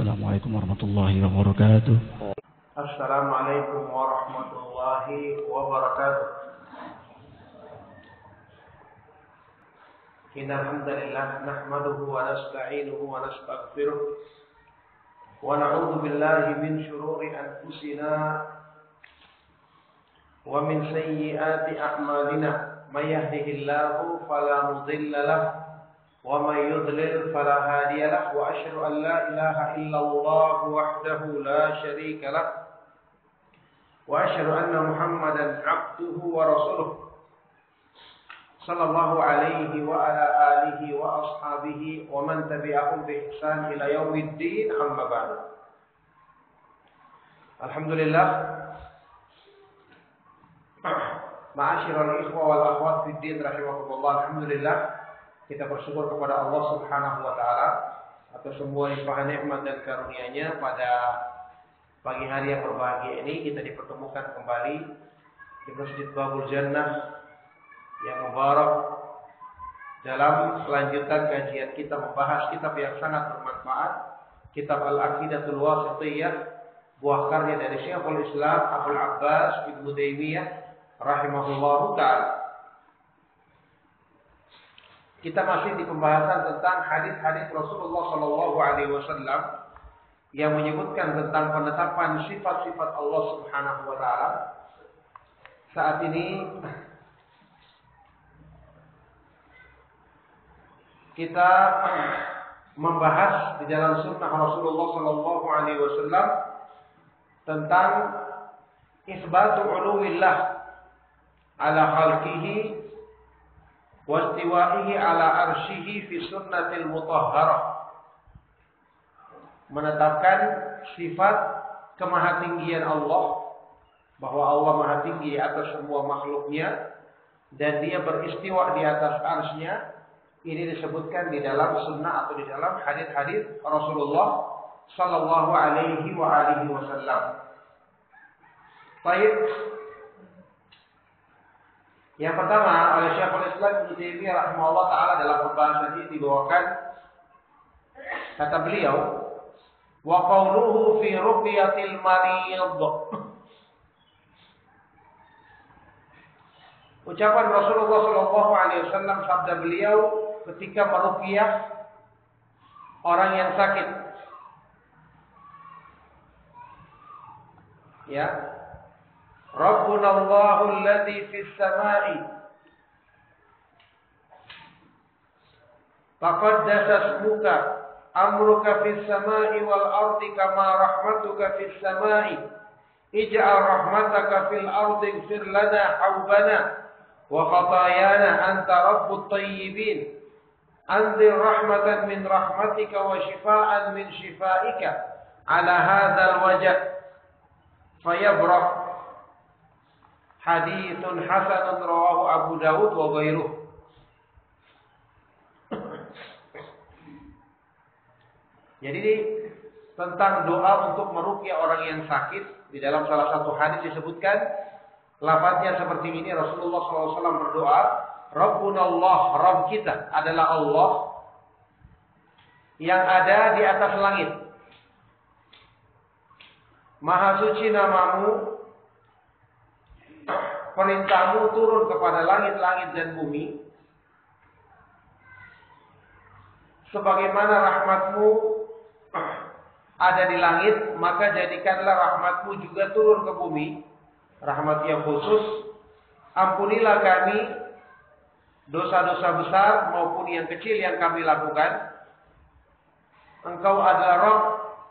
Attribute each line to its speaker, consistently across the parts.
Speaker 1: Assalamualaikum warahmatullahi wabarakatuh.
Speaker 2: Assalamualaikum warahmatullahi wabarakatuh. Innal hamdalillah nahmaduhu wa nasta'inuhu wa nastaghfiruh wa na'udzu billahi min shururi anfusina wa min sayyiati a'malina. May yahdihillahu fala mudilla lahu ومن يضلل فلا هادي له وأشهد أن لا إله إلا الله وحده لا شريك له وأشهد أن محمدا عبده ورسوله صلى الله عليه وعلى آله وأصحابه ومن تبعهم بإحسان إلى يوم الدين أما بعد. Alhamdulillah, ma'asyiral ikhwah wal akhwat fid din rahimakumullah. Alhamdulillah, kita bersyukur kepada Allah Subhanahu wa taala atas semua limpahan nikmat dan karunia-Nya. Pada pagi hari yang berbahagia ini kita dipertemukan kembali di Masjid Babul Jannah yang mubarak dalam kelanjutan kajian kita membahas kitab yang sangat bermanfaat, kitab Al-Aqidatul Wasithiyah, buah karya dari Syekhul Islam Abdul Abbas Ibnu Taimiyah rahimahullahu taala. Kita masih di pembahasan tentang hadis-hadis Rasulullah Shallallahu Alaihi Wasallam yang menyebutkan tentang penetapan sifat-sifat Allah Subhanahu Wa Taala. Saat ini kita membahas di dalam sunnah Rasulullah Shallallahu Alaihi Wasallam tentang isbatu uluwillah ala khalqihi wastiwa'ihi ala arsyihi fi sunnatil mutahharah, menetapkan sifat kemahatinggian Allah, bahwa Allah maha tinggi atas semua makhluknya dan dia beristiwa di atas arsy-Nya. Ini disebutkan di dalam sunnah atau di dalam hadis-hadis Rasulullah sallallahu alaihi wa alihi wasallam. Baik, yang pertama oleh Syekhul Islam Ibnu Taimiyah rahimahullah taala dalam pembahasan ini dibawakan kata beliau, wa qawluhu fi ruqyatil marid. Ucapan Rasulullah sallallahu alaihi wasallam, sabda beliau ketika meruqyah orang yang sakit. Ya. Rabbuna Allahu alladhi fis samai taqaddasa ismuka amruka fis samai wal ardi kama rahmatuka fis samai ij'al rahmataka fil ardi ighfir lana hawbana wa khatayana anta rabbut tayyibin anzil rahmatan min rahmatika wa shifaan min shifaika ala hadzal wajh fayabrah. Haditsun hasanun rawahu Abu Dawud wa ghairuh. Jadi tentang doa untuk meruqyah orang yang sakit, di dalam salah satu hadis disebutkan lafaznya seperti ini. Rasulullah SAW berdoa, Rabbuna Allah, Rabb kita adalah Allah yang ada di atas langit. Maha suci namamu, perintahmu turun kepada langit-langit dan bumi, sebagaimana rahmatmu ada di langit, maka jadikanlah rahmatmu juga turun ke bumi, rahmat yang khusus. Ampunilah kami dosa-dosa besar maupun yang kecil yang kami lakukan. Engkau adalah Rabb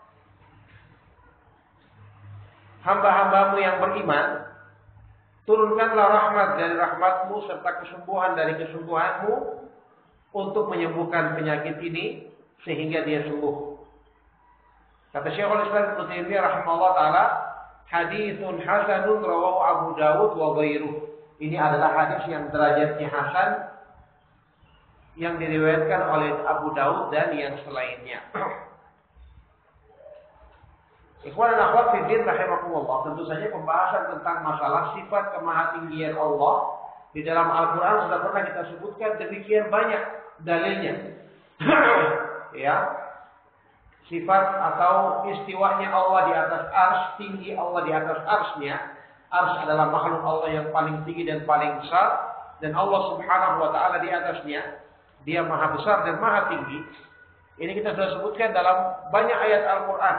Speaker 2: hamba-hambamu yang beriman. Turunkanlah rahmat dari rahmatmu serta kesembuhan dari kesembuhanmu untuk menyembuhkan penyakit ini sehingga dia sembuh. Kata Syekhul Islam Ibnu Taimiyah rahimahullah taala, haditsun hasanun rawahu Abu Dawud wa ghairuh. Ini adalah hadis yang derajatnya hasan yang diriwayatkan oleh Abu Dawud dan yang selainnya. Ikhwan dan akhwat fiddin rahimakumullah, tentu saja pembahasan tentang masalah sifat kemahatinggian Allah di dalam Al-Quran sudah pernah kita sebutkan demikian banyak dalilnya. Ya, sifat atau istiwanya Allah di atas arsy, tinggi Allah di atas arsy-Nya. Arsy adalah makhluk Allah yang paling tinggi dan paling besar, dan Allah Subhanahu wa taala di atasnya. Dia maha besar dan maha tinggi. Ini kita sudah sebutkan dalam banyak ayat Al-Qur'an.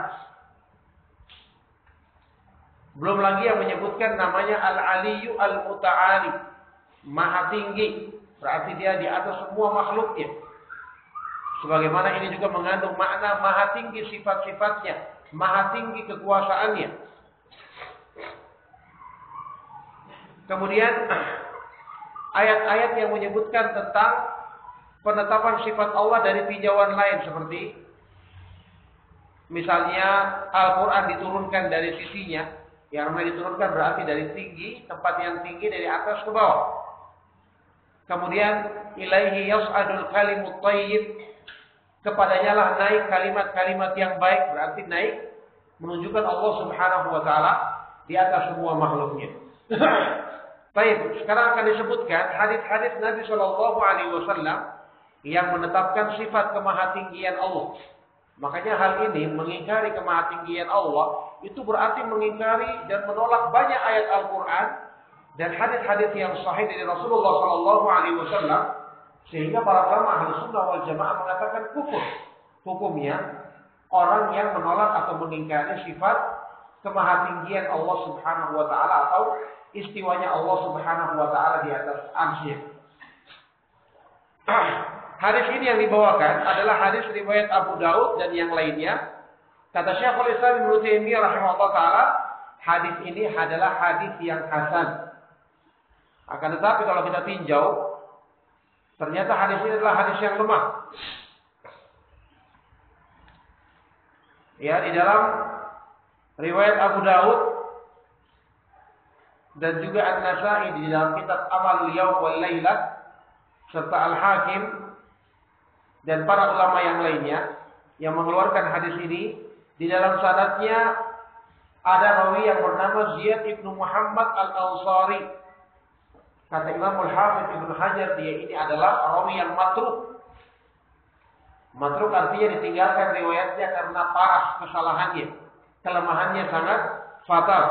Speaker 2: Belum lagi yang menyebutkan namanya Al-Aliyyu Al-Muta'ali, maha tinggi, berarti dia di atas semua makhluknya. Sebagaimana ini juga mengandung makna maha tinggi sifat-sifatnya, maha tinggi kekuasaannya. Kemudian ayat-ayat yang menyebutkan tentang penetapan sifat Allah dari tinjauan lain, seperti misalnya Al-Quran diturunkan dari sisinya. Yang namanya diturunkan berarti dari tinggi, tempat yang tinggi, dari atas ke bawah. Kemudian ilaihi yas'adul kalimut thayyib, kepadanya lah naik kalimat-kalimat yang baik, berarti naik menunjukkan Allah Subhanahu wa taala di atas semua makhluknya. Baik, sekarang akan disebutkan hadis-hadis Nabi Shallallahu alaihi wasallam yang menetapkan sifat kemahatinggian Allah. Makanya hal ini, mengingkari kemahatinggian Allah, itu berarti mengingkari dan menolak banyak ayat Al-Quran dan hadis-hadis yang sahih dari Rasulullah Shallallahu alaihi wasallam, sehingga para ulama Ahlus Sunnah wal Jamaah mengatakan kufur. Hukumnya orang yang menolak atau mengingkari sifat kemahatinggian Allah Subhanahu wa taala atau istiwanya Allah Subhanahu wa taala di atas arsy. Hadis ini yang dibawakan adalah hadis riwayat Abu Daud dan yang lainnya. Kata Syekhul Islam Ibnu Taimiyah rahimahullah taala, hadis ini adalah hadis yang hasan. Akan tetapi kalau kita tinjau, ternyata hadis ini adalah hadis yang lemah. Ya, di dalam riwayat Abu Daud dan juga An-Nasa'i di dalam kitab Amalul Yaum wal Lailah serta Al-Hakim dan para ulama yang lainnya yang mengeluarkan hadis ini, di dalam sanadnya ada rawi yang bernama Ziyad ibnu Muhammad al-Ansari. Kata Imam Al-Hafidz Ibnu Hajar, dia ini adalah rawi yang matruk. Matruk artinya ditinggalkan riwayatnya karena parah kesalahannya, kelemahannya sangat fatal.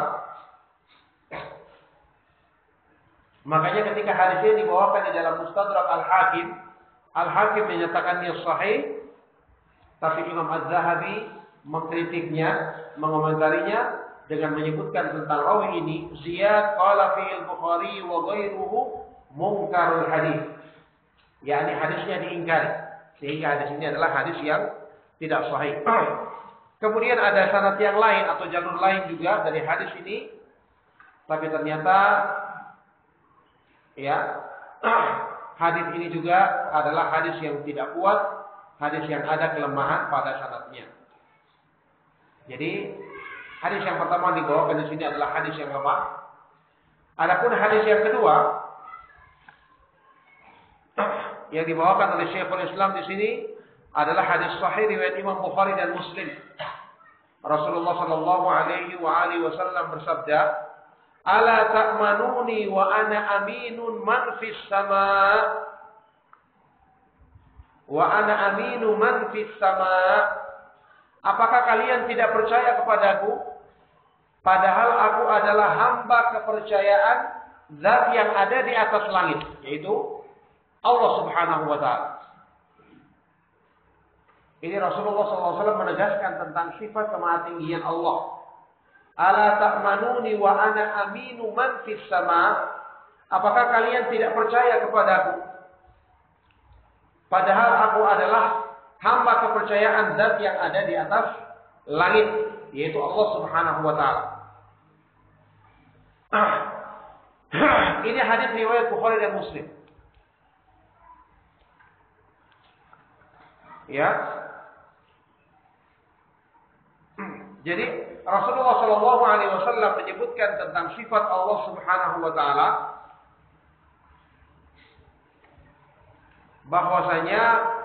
Speaker 2: Makanya ketika hadis ini dibawakan di dalam Mustadrak Al-Hakim, Al-Hakim menyatakannya sahih, tapi Imam Az-Zahabi mengkritiknya, mengomentarinya dengan menyebutkan tentang rawi ini, Ziyad qala fi'il Bukhari wa ghairuhu munkarul hadis. yakni hadisnya diingkari, sehingga hadis ini adalah hadis yang tidak sahih. Kemudian ada sanad yang lain atau jalur lain juga dari hadis ini, tapi ternyata ya hadis ini juga adalah hadis yang tidak kuat, hadis yang ada kelemahan pada sanadnya. Jadi hadis yang pertama dibawakan di sini adalah hadis yang lemah. Adapun hadis yang kedua yang dibawakan oleh Syekhul Islam di sini adalah hadis sahih riwayat Imam Bukhari dan Muslim. Rasulullah sallallahu alaihi wasallam bersabda, "Ala ta'manuni wa ana aminun man fis sama." Wa ana aminu man fis sama. Apakah kalian tidak percaya kepadaku? Padahal aku adalah hamba kepercayaan zat yang ada di atas langit, yaitu Allah Subhanahu wa ta'ala. Ini Rasulullah SAW menegaskan tentang sifat kemahatinggian Allah. Ala ta'manuni wa ana aminu man fis sama. Apakah kalian tidak percaya kepadaku? Padahal aku adalah hamba kepercayaan zat yang ada di atas langit, yaitu Allah Subhanahu wa ta'ala. Ini hadis riwayat Bukhari dan Muslim. Ya. Jadi Rasulullah Shallallahu alaihi wasallam menyebutkan tentang sifat Allah Subhanahu wa ta'ala, bahwasanya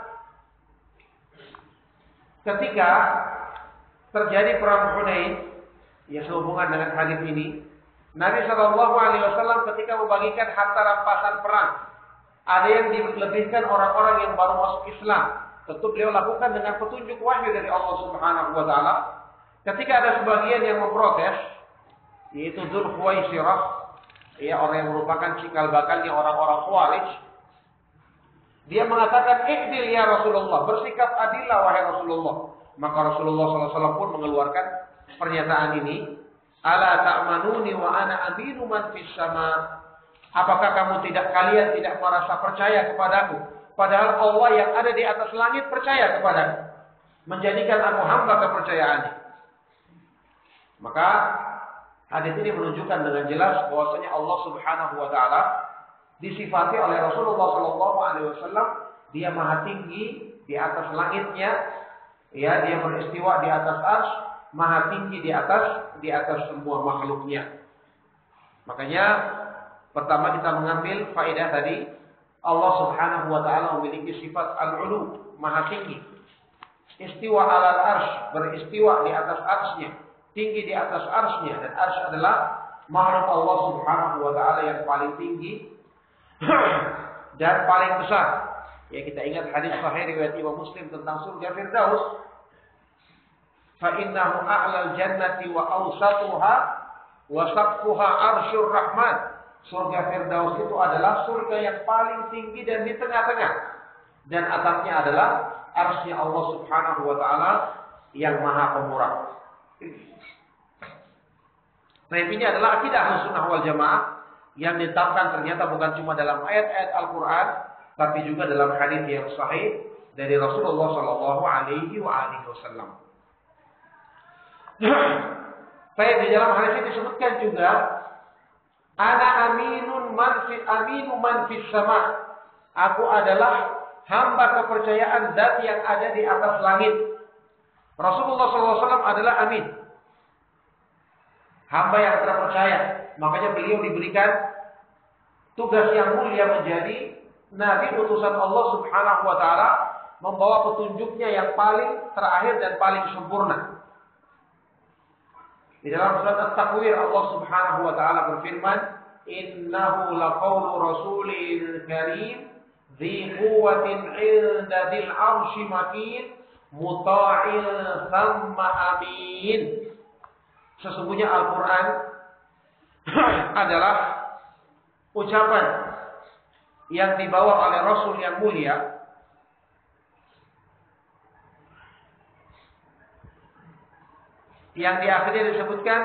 Speaker 2: ketika terjadi perang Hunain, yang sehubungan dengan hadis ini, Nabi Shallallahu alaihi wasallam ketika membagikan harta rampasan perang, ada yang dilebihkan orang-orang yang baru masuk Islam, tentu beliau lakukan dengan petunjuk wahyu dari Allah Subhanahu wa taala. Ketika ada sebagian yang memprotes, yaitu Dzul Khuwaisirah, ya orang yang merupakan cikal bakalnya orang-orang Khawarij, dia mengatakan, "I'dil ya Rasulullah, bersikap adillah wahai Rasulullah." Maka Rasulullah SAW pun mengeluarkan pernyataan ini, "Ala ta'manuni wa ana aminu man fis sama." Apakah kalian tidak merasa percaya kepadaku? Padahal Allah yang ada di atas langit percaya kepadaku. Menjadikan aku hamba kepercayaannya. Maka hadis ini menunjukkan dengan jelas bahwasanya Allah Subhanahu wa taala disifati oleh Rasulullah SAW, dia maha tinggi di atas langitnya, ya, dia beristiwa di atas arsy, maha tinggi di atas semua makhluknya. Makanya pertama kita mengambil faedah tadi, Allah Subhanahu wa taala memiliki sifat al-ulu, maha tinggi. Istiwa alal arsy, beristiwa di atas arsy-nya, tinggi di atas arsy-nya, dan arsy adalah makhluk Allah Subhanahu wa taala yang paling tinggi dan paling besar. Ya, kita ingat hadis sahih riwayat Imam Muslim tentang surga Firdaus. Fa innahu a'lal jannati wa awsatuha wa saqfuha arsyur rahman. Surga Firdaus itu adalah surga yang paling tinggi dan di tengah-tengah. Dan atapnya adalah arsy Allah Subhanahu wa taala yang maha pemurah. Nah, ini adalah akidah Ahlussunnah wal Jamaah yang ditetapkan ternyata bukan cuma dalam ayat-ayat Al-Qur'an, tapi juga dalam hadis yang sahih dari Rasulullah sallallahu alaihi wasallam. Baik, di dalam hadis ini disebutkan juga, ana aminu man fis sama. Aku adalah hamba kepercayaan zat yang ada di atas langit. Rasulullah SAW adalah amin, hamba yang terpercaya. Makanya beliau diberikan tugas yang mulia menjadi nabi utusan Allah Subhanahu wa taala, membawa petunjuknya yang paling terakhir dan paling sempurna. Di dalam surat At-Takwir Allah Subhanahu wa taala berfirman, "Innahu laqaulu rasulin karim, dzi quwwatin 'inda dzil 'arsy makin, muta'in tsamma amin." Sesungguhnya Al-Qur'an adalah ucapan yang dibawa oleh Rasul yang mulia, yang di akhirnya disebutkan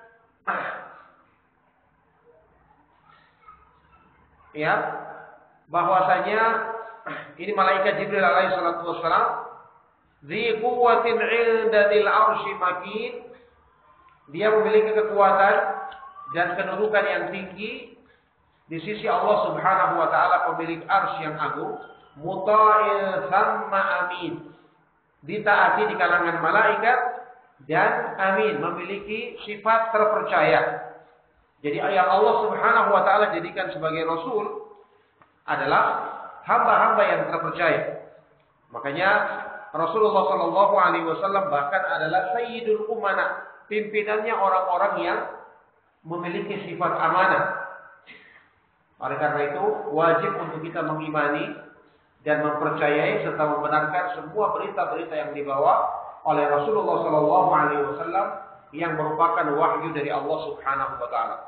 Speaker 2: ya, bahwasanya ini malaikat Jibril alaihi salatu wassalam, dzi quwwatin 'inda dzil 'arsy makin, dia memiliki kekuatan dan kedudukan yang tinggi di sisi Allah Subhanahu wa taala, pemilik arsy yang agung, muta'in tsamma amin, ditaati di kalangan malaikat, dan amin, memiliki sifat terpercaya. Jadi yang Allah Subhanahu wa taala jadikan sebagai rasul adalah hamba-hamba yang terpercaya. Makanya Rasulullah sallallahu alaihi wasallam bahkan adalah sayyidul umana, pimpinannya orang-orang yang memiliki sifat amanah. Oleh karena itu wajib untuk kita mengimani dan mempercayai serta membenarkan semua berita-berita yang dibawa oleh Rasulullah sallallahu alaihi wasallam yang merupakan wahyu dari Allah Subhanahu wa taala.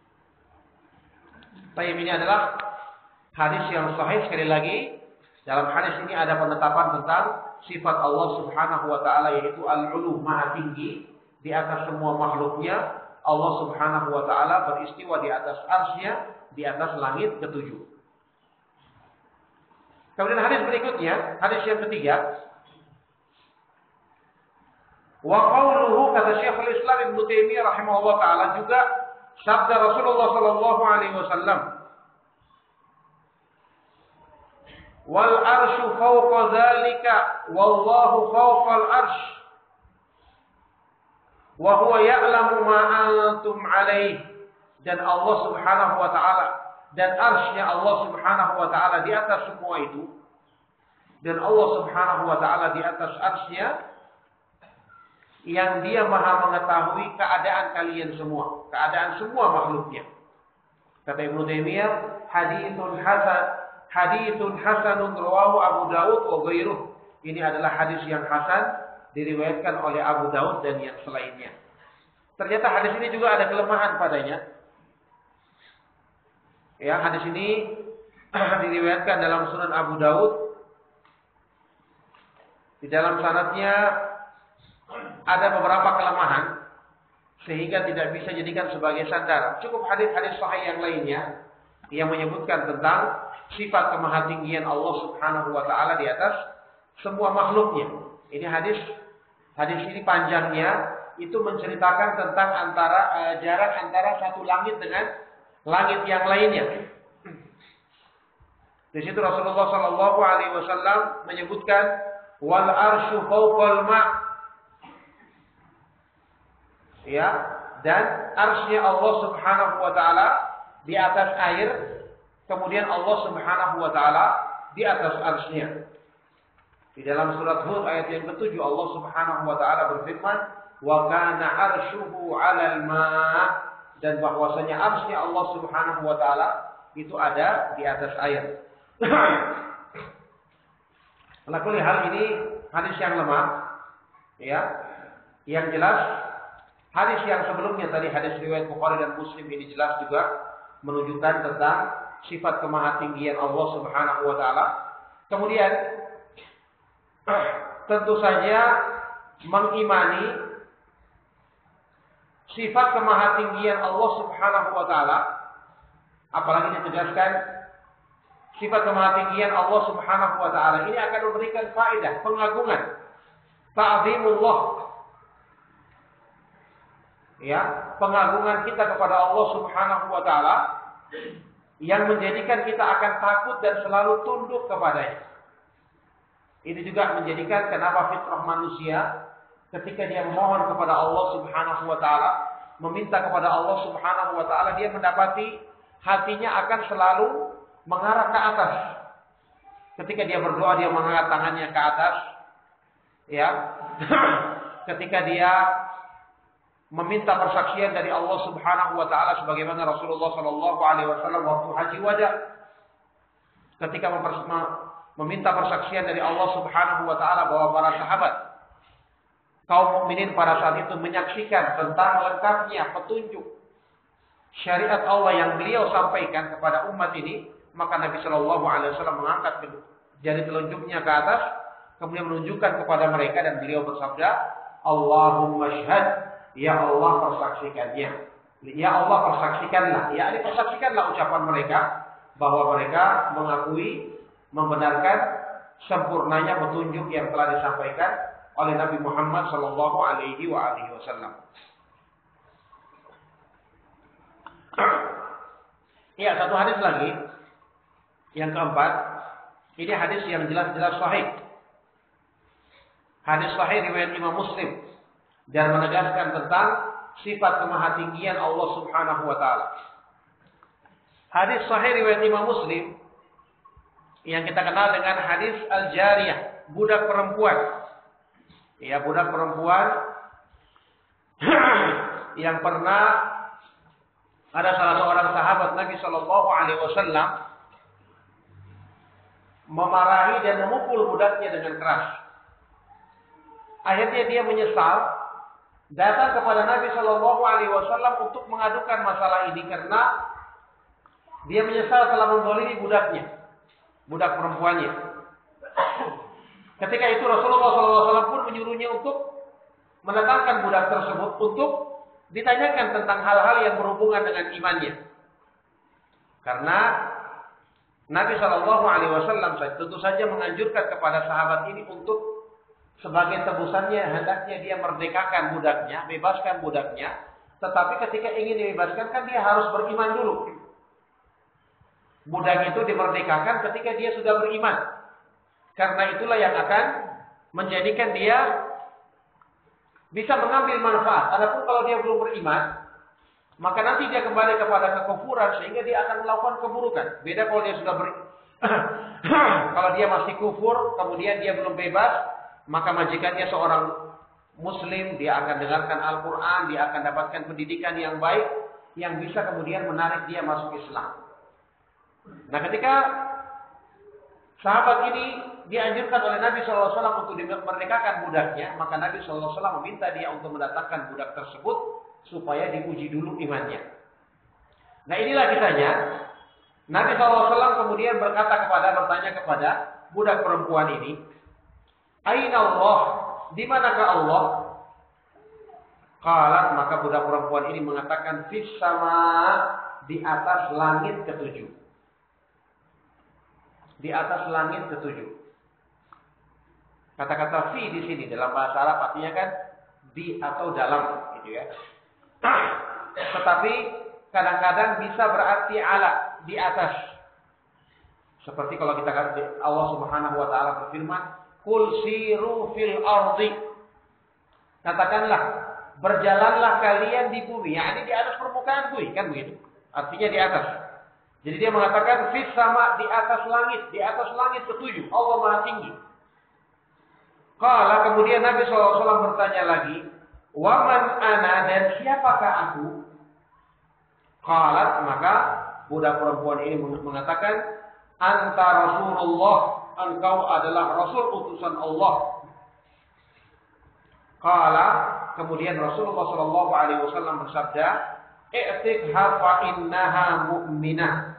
Speaker 2: Baik, ini adalah hadis yang sahih. Sekali lagi, dalam hadis ini ada penetapan tentang sifat Allah Subhanahu wa taala, yaitu al-ulu, maha tinggi di atas semua makhluknya. Allah Subhanahu wa taala beristiwa di atas arsy-Nya, di atas langit ketujuh. Kemudian hadis berikutnya, hadis yang ketiga, wa qauluhu, kata Syekhul Islam Ibnu Taimiyah rahimahullah taala, juga sabda Rasulullah sallallahu alaihi wasallam, wal arsyu fawqa dzalika wallahu fawqal arsy wa huwa ya'lamu ma antum alaihi. Dan Allah Subhanahu wa taala dan arsy-Nya Allah Subhanahu wa taala di atas semua itu, dan Allah Subhanahu wa taala di atas arsy-Nya, yang dia maha mengetahui keadaan kalian semua, keadaan semua makhluknya. Kata Ibnu Taimiyah, haditsun hasanun rawahu Abu Dawud wa ghairuh ini adalah hadis yang hasan, diriwayatkan oleh Abu Daud dan yang selainnya. Ternyata hadis ini juga ada kelemahan padanya. Ya, hadis ini diriwayatkan dalam Sunan Abu Daud. Di dalam sanadnya ada beberapa kelemahan sehingga tidak bisa dijadikan sebagai sandaran. Cukup hadis-hadis sahih yang lainnya yang menyebutkan tentang sifat kemahatinggian Allah Subhanahu wa taala di atas semua makhluknya. Ini hadis ini panjangnya itu menceritakan tentang jarak antara satu langit dengan langit yang lainnya. Di situ Rasulullah Shallallahu Alaihi Wasallam menyebutkan wal arsyu fawqal ma, ya, dan arsy Allah Subhanahu wa taala di atas air, kemudian Allah Subhanahu wa taala di atas arsy-Nya. Di dalam surat Hud ayat yang ke-7 Allah Subhanahu wa taala berfirman wa kana arsyuhu 'alal ma', dan bahwasanya arsy Allah Subhanahu wa taala itu ada di atas air. Alakuli hal ini hadis yang lemah, ya. Yang jelas hadis yang sebelumnya tadi, hadis riwayat Bukhari dan Muslim, ini jelas juga menunjukkan tentang sifat kemahatinggian Allah Subhanahu wa taala. Kemudian tentu saja mengimani sifat kemahatinggian Allah Subhanahu wa taala, apalagi ditegaskan sifat kemahatinggian Allah Subhanahu wa taala ini akan memberikan faedah, pengagungan, ta'zimullah. Ya, pengagungan kita kepada Allah Subhanahu wa taala yang menjadikan kita akan takut dan selalu tunduk kepadanya. Ini juga menjadikan kenapa fitrah manusia ketika dia memohon kepada Allah Subhanahu wa taala, meminta kepada Allah Subhanahu wa taala, dia mendapati hatinya akan selalu mengarah ke atas. Ketika dia berdoa, dia mengangkat tangannya ke atas. Ya. Ketika dia meminta persaksian dari Allah Subhanahu wa taala sebagaimana Rasulullah sallallahu alaihi wasallam waktu haji wada, ketika meminta persaksian dari Allah Subhanahu wa taala bahwa para sahabat kaum mukminin pada saat itu menyaksikan tentang lengkapnya petunjuk syariat Allah yang beliau sampaikan kepada umat ini, maka Nabi Shallallahu Alaihi Wasallam mengangkat jari telunjuknya ke atas, kemudian menunjukkan kepada mereka dan beliau bersabda, Allahumma syhad, ya Allah persaksikannya, ya Allah persaksikanlah, ya ini persaksikanlah ucapan mereka bahwa mereka mengakui, membenarkan sempurnanya petunjuk yang telah disampaikan oleh Nabi Muhammad Shallallahu Alaihi Wasallam. Ya, satu hadis lagi. Yang keempat, ini hadis yang jelas-jelas sahih. Hadis sahih riwayat Imam Muslim dan menegaskan tentang sifat kemahatinggian Allah Subhanahu wa taala. Hadis sahih riwayat Imam Muslim yang kita kenal dengan hadis Al-Jariyah, budak perempuan. Ya, budak perempuan yang pernah ada salah seorang sahabat Nabi Shallallahu Alaihi Wasallam memarahi dan memukul budaknya dengan keras. Akhirnya dia menyesal, datang kepada Nabi Shallallahu Alaihi Wasallam untuk mengadukan masalah ini karena dia menyesal telah menzalimi budaknya, budak perempuannya. Ketika itu Rasulullah SAW pun menyuruhnya untuk mendatangkan budak tersebut untuk ditanyakan tentang hal-hal yang berhubungan dengan imannya. Karena Nabi Shallallahu Alaihi Wasallam tentu saja menganjurkan kepada sahabat ini untuk sebagai tebusannya hendaknya dia merdekakan budaknya, bebaskan budaknya. Tetapi ketika ingin dibebaskan kan dia harus beriman dulu. Budak itu dimerdekakan ketika dia sudah beriman. Karena itulah yang akan menjadikan dia bisa mengambil manfaat. Adapun kalau dia belum beriman, maka nanti dia kembali kepada kekufuran sehingga dia akan melakukan keburukan. Beda kalau dia sudah kalau dia masih kufur, kemudian dia belum bebas, maka majikannya seorang muslim, dia akan dengarkan Al-Quran, dia akan dapatkan pendidikan yang baik, yang bisa kemudian menarik dia masuk Islam. Nah, ketika sahabat ini dianjurkan oleh Nabi SAW untuk dimerdekakan budaknya, maka Nabi SAW meminta dia untuk mendatangkan budak tersebut supaya diuji dulu imannya. Nah inilah kisahnya. Nabi SAW kemudian bertanya kepada budak perempuan ini, Aina Allah, di manakah Allah? Qalat, maka budak perempuan ini mengatakan, Fis sama, di atas langit ketujuh. Di atas langit ketujuh. Kata-kata fi di sini dalam bahasa Arab artinya kan di atau dalam, gitu ya. Tetapi kadang-kadang bisa berarti ala, di atas. Seperti kalau kita kata Allah Subhanahu wa taala berfirman, "Qul siru fil ardi." Katakanlah, berjalanlah kalian di bumi, yakni di atas permukaan bumi, kan begitu. Artinya di atas. Jadi dia mengatakan fis sama, di atas langit ketujuh. Allah Maha tinggi. Qala, kemudian Nabi SAW bertanya lagi, "Waman ana, dan siapakah aku?" Qalat, maka budak perempuan ini mengatakan, "Anta Rasulullah, engkau adalah Rasul utusan Allah." Qala, kemudian Rasulullah SAW bersabda, "I'tikha fa innaha mu'minah."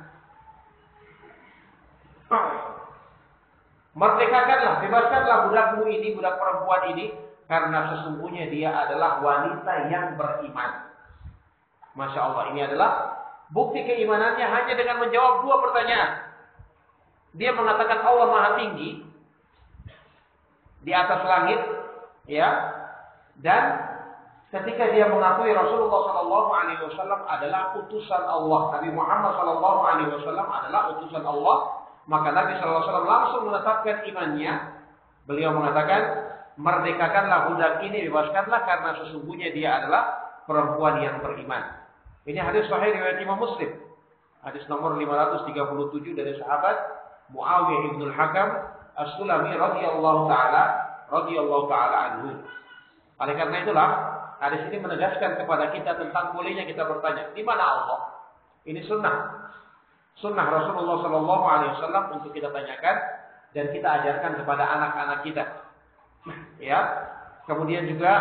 Speaker 2: Merdekakanlah, bebaskanlah budakmu ini, budak perempuan ini, karena sesungguhnya dia adalah wanita yang beriman. Masya Allah, ini adalah bukti keimanannya hanya dengan menjawab dua pertanyaan. Dia mengatakan Allah Maha Tinggi, di atas langit, ya, dan ketika dia mengakui Rasulullah SAW adalah utusan Allah, Nabi Muhammad SAW adalah utusan Allah, maka Nabi SAW langsung menetapkan imannya. Beliau mengatakan, merdekakanlah budak ini, bebaskanlah karena sesungguhnya dia adalah perempuan yang beriman. Ini hadis sahih riwayat Imam Muslim. Hadis nomor 537 dari sahabat Muawiyah ibn al-Hakam As-Sulami radhiyallahu taala anhu. Oleh karena itulah hadis ini menegaskan kepada kita tentang bolehnya kita bertanya, di mana Allah? Ini sunnah Rasulullah SAW untuk kita tanyakan dan kita ajarkan kepada anak-anak kita. Ya. Kemudian juga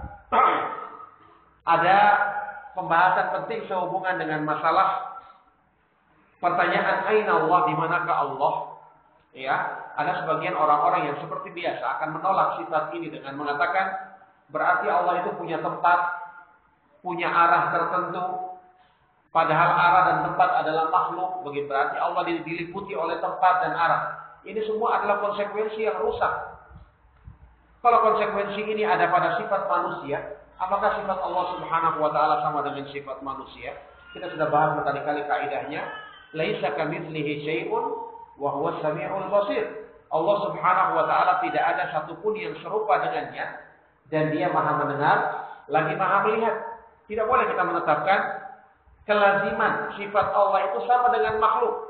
Speaker 2: ada pembahasan penting sehubungan dengan masalah pertanyaan aina Allah, di manakah Allah? Ya, ada sebagian orang-orang yang seperti biasa akan menolak sifat ini dengan mengatakan berarti Allah itu punya tempat, punya arah tertentu. Padahal arah dan tempat adalah makhluk, begitu berarti Allah diliputi oleh tempat dan arah. Ini semua adalah konsekuensi yang rusak. Kalau konsekuensi ini ada pada sifat manusia, apakah sifat Allah Subhanahu wa taala sama dengan sifat manusia? Kita sudah bahas berkali-kali kaidahnya, laisa kamitslihi syai'un wa huwas samiul basir. Allah Subhanahu wa taala tidak ada satupun yang serupa dengannya dan dia Maha mendengar, lagi Maha melihat. Tidak boleh kita menetapkan kelaziman sifat Allah itu sama dengan makhluk.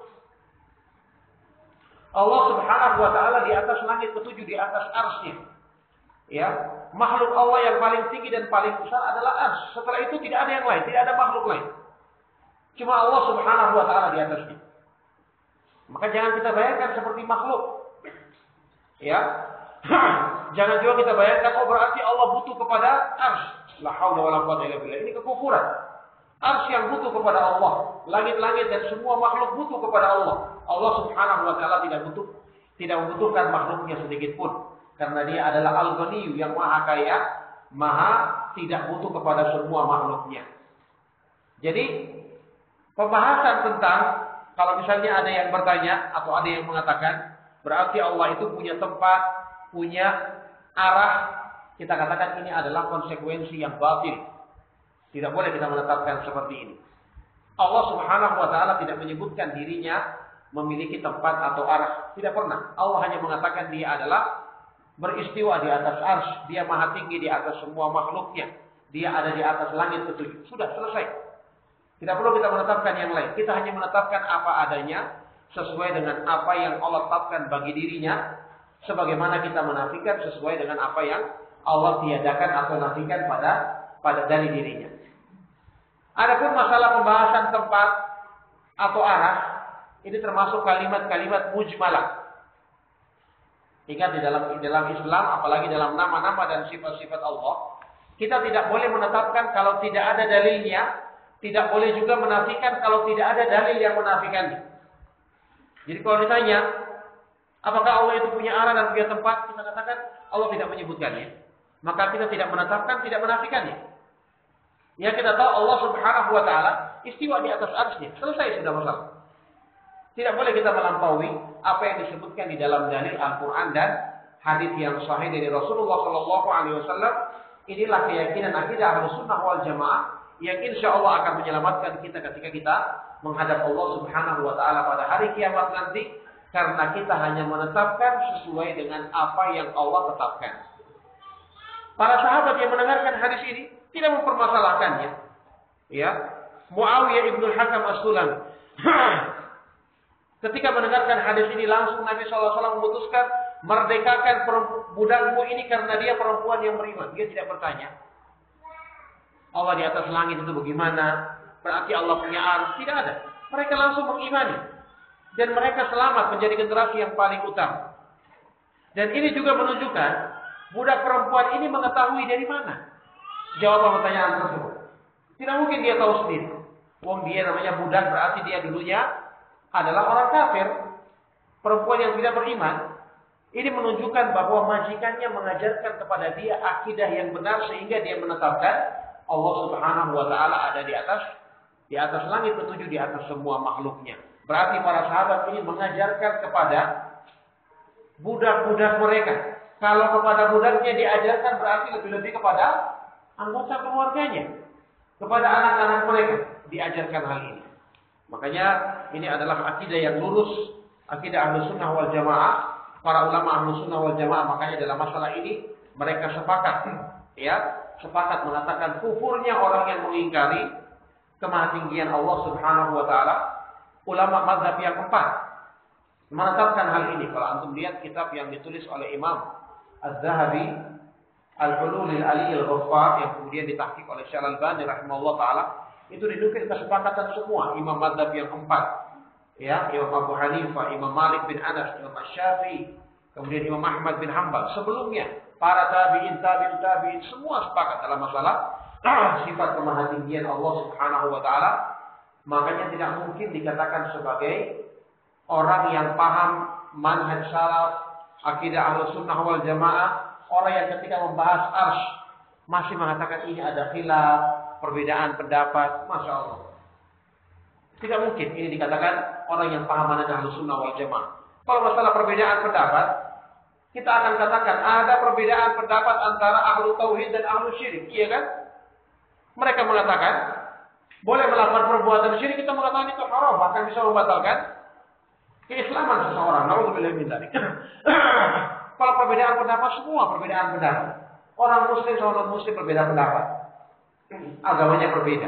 Speaker 2: Allah Subhanahu wa taala di atas langit ketujuh, di atas arsy-Nya. Ya, makhluk Allah yang paling tinggi dan paling besar adalah arsy. Setelah itu tidak ada yang lain, tidak ada makhluk lain. Cuma Allah Subhanahu wa taala di atasnya. Maka jangan kita bayangkan seperti makhluk. Ya. Jangan juga kita bayangkan oh berarti Allah butuh kepada arsy. La haula wala quwwata illa billah. Ini kekufuran. Arsy yang butuh kepada Allah, langit-langit dan semua makhluk butuh kepada Allah. Allah Subhanahu wa taala tidak membutuhkan makhluknya sedikit pun, karena dia adalah Al-Ghaniyyu yang maha kaya, maha tidak butuh kepada semua makhluknya. Jadi pembahasan tentang kalau misalnya ada yang bertanya atau ada yang mengatakan berarti Allah itu punya tempat, punya arah, kita katakan ini adalah konsekuensi yang batil. Tidak boleh kita menetapkan seperti ini. Allah Subhanahu wa taala tidak menyebutkan dirinya memiliki tempat atau arah. Tidak pernah. Allah hanya mengatakan dia adalah beristiwa di atas arsy, dia maha tinggi di atas semua makhluknya. Dia ada di atas langit ketujuh. Sudah selesai. Tidak perlu kita menetapkan yang lain. Kita hanya menetapkan apa adanya sesuai dengan apa yang Allah tetapkan bagi dirinya, sebagaimana kita menafikan sesuai dengan apa yang Allah tiadakan atau nafikan pada dari dirinya. Adapun masalah pembahasan tempat atau arah, ini termasuk kalimat-kalimat mujmalah. Ingat di dalam Islam, apalagi dalam nama-nama dan sifat-sifat Allah, kita tidak boleh menetapkan kalau tidak ada dalilnya, tidak boleh juga menafikan kalau tidak ada dalil yang menafikannya. Jadi kalau ditanya, apakah Allah itu punya arah dan punya tempat, kita katakan Allah tidak menyebutkannya. Maka kita tidak menetapkan, tidak menafikannya. Ya, kita tahu Allah Subhanahu wa taala istiwa di atas arsy-Nya. Selesai sudah masalah. Tidak boleh kita melampaui apa yang disebutkan di dalam dalil Al-Qur'an dan hadis yang sahih dari Rasulullah sallallahu alaihi wasallam. Inilah keyakinan akidah Ahlussunnah wal Jamaah yang insyaallah akan menyelamatkan kita ketika kita menghadap Allah Subhanahu wa taala pada hari kiamat nanti, karena kita hanya menetapkan sesuai dengan apa yang Allah tetapkan. Para sahabat yang mendengarkan hadis ini tidak mempermasalahkannya. Ya, Muawiyah ibn Hakam As-Sulami ketika mendengarkan hadis ini langsung Nabi SAW memutuskan merdekakan budakmu ini karena dia perempuan yang beriman. Dia tidak bertanya, Allah di atas langit itu bagaimana? Berarti Allah punya arah? Tidak ada. Mereka langsung mengimani. Dan mereka selamat menjadi generasi yang paling utama. Dan ini juga menunjukkan budak perempuan ini mengetahui dari mana jawaban pertanyaan tersebut. Tidak mungkin dia tahu sendiri. Wong dia namanya budak, berarti dia dulunya adalah orang kafir. Perempuan yang tidak beriman. Ini menunjukkan bahwa majikannya mengajarkan kepada dia akidah yang benar sehingga dia menetapkan Allah Subhanahu wa taala ada di atas langit ketujuh, di atas semua makhluknya. Berarti para sahabat ini mengajarkan kepada budak-budak mereka. Kalau kepada budaknya diajarkan berarti lebih-lebih kepada anggota keluarganya, kepada anak-anak mereka diajarkan hal ini. Makanya ini adalah akidah yang lurus, akidah Ahlussunnah wal Jamaah. Para ulama Ahlussunnah wal Jamaah makanya dalam masalah ini mereka sepakat, sepakat mengatakan kufurnya orang yang mengingkari kemahatinggian Allah Subhanahu wa taala. Ulama mazhab yang keempat menetapkan hal ini. Kalau antum lihat kitab yang ditulis oleh Imam Az-Zahabi, Al-Hulul al-Ali al-Ghaffar, yang kemudian ditahqiq oleh Syekh Al-Albani rahimahullah taala, itu dinukil kesepakatan semua imam mazhab yang keempat. Ya, Imam Abu Hanifah, Imam Malik bin Anas, Imam Asy-Syafi'i, kemudian Imam Ahmad bin Hanbal. Sebelumnya para tabi'in semua sepakat dalam masalah sifat kemahatinggian Allah Subhanahu wa taala. Makanya tidak mungkin dikatakan sebagai orang yang paham manhaj salaf, akidah Ahlussunnah wal Jamaah, orang yang ketika membahas arsy masih mengatakan ini ada khilaf, perbedaan pendapat. Masya Allah. Tidak mungkin ini dikatakan orang yang paham manhaj Ahlussunnah wal Jamaah. Kalau masalah perbedaan pendapat, kita akan katakan ada perbedaan pendapat antara ahlu tauhid dan ahlu syirik, iya kan? Mereka mengatakan boleh melakukan perbuatan syirik, kita mengatakan itu haram, bahkan bisa membatalkan keislaman seseorang. Nauzubillah min dzalik. Kalau perbedaan pendapat, semua perbedaan pendapat. Orang muslim sama non muslim berbeda pendapat. Agamanya berbeda.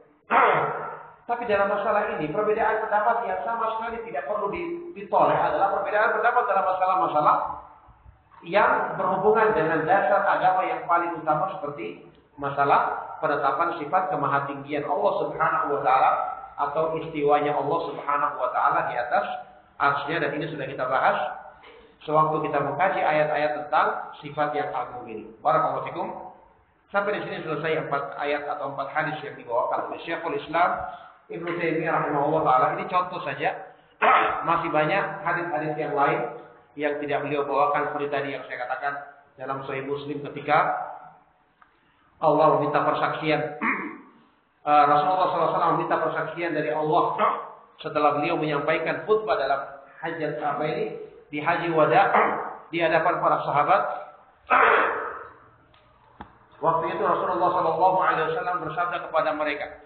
Speaker 2: Tapi dalam masalah ini, perbedaan pendapat yang sama sekali tidak perlu ditoleh adalah perbedaan pendapat dalam masalah-masalah yang berhubungan dengan dasar agama yang paling utama seperti masalah penetapan sifat kemahatinggian Allah Subhanahu wa taala atau istiwanya Allah Subhanahu wa taala di atas arsy-Nya, dan ini sudah kita bahas sewaktu kita mengkaji ayat-ayat tentang sifat yang agung ini. Barakallahu fikum. Sampai di sini selesai 4 ayat atau 4 hadis yang dibawakan oleh Syekhul Islam Ibnu Taimiyah rahimahullah taala. Ini contoh saja. Masih banyak hadis-hadis yang lain yang tidak beliau bawakan seperti tadi yang saya katakan dalam Sahih Muslim ketika Allah meminta persaksian. Rasulullah SAW meminta persaksian dari Allah setelah beliau menyampaikan khutbah dalam hajat di haji wada di hadapan para sahabat. Waktu itu Rasulullah SAW bersabda kepada mereka.